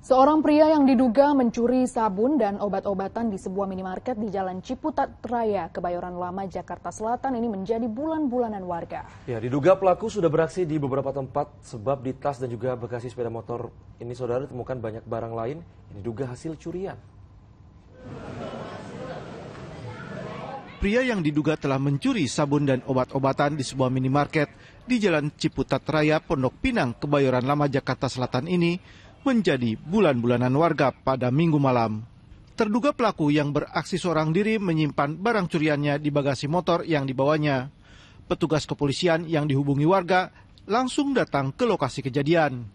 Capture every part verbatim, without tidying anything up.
Seorang pria yang diduga mencuri sabun dan obat-obatan di sebuah minimarket di Jalan Ciputat Raya, Kebayoran Lama, Jakarta Selatan ini menjadi bulan-bulanan warga. Ya, diduga pelaku sudah beraksi di beberapa tempat sebab di tas dan juga bagasi sepeda motor ini saudara ditemukan banyak barang lain yang diduga hasil curian. Pria yang diduga telah mencuri sabun dan obat-obatan di sebuah minimarket di Jalan Ciputat Raya, Pondok Pinang, Kebayoran Lama, Jakarta Selatan ini menjadi bulan-bulanan warga pada Minggu malam. Terduga pelaku yang beraksi seorang diri menyimpan barang curiannya di bagasi motor yang dibawanya. Petugas kepolisian yang dihubungi warga langsung datang ke lokasi kejadian.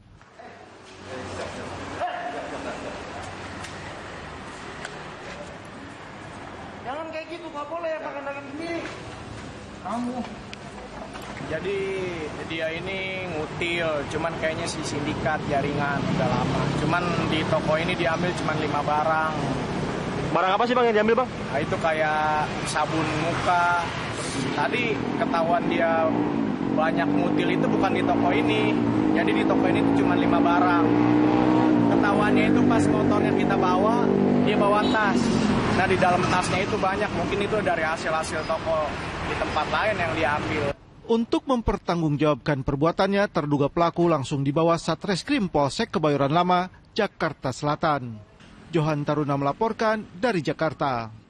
Jangan kayak gitu, nggak boleh ya pakai tangan gini. Kamu. Jadi dia ini ngutil, cuman kayaknya si sindikat jaringan udah lama. Cuman di toko ini diambil cuman lima barang. Barang apa sih Bang yang diambil Bang? Nah, itu kayak sabun muka. Terus tadi ketahuan dia banyak ngutil itu bukan di toko ini. Jadi di toko ini cuma lima barang. Ketahuannya itu pas motornya kita bawa, dia bawa tas. Nah di dalam tasnya itu banyak, mungkin itu dari hasil-hasil toko di tempat lain yang diambil. Untuk mempertanggungjawabkan perbuatannya, terduga pelaku langsung dibawa Satreskrim Polsek Kebayoran Lama, Jakarta Selatan. Johan Taruna melaporkan dari Jakarta.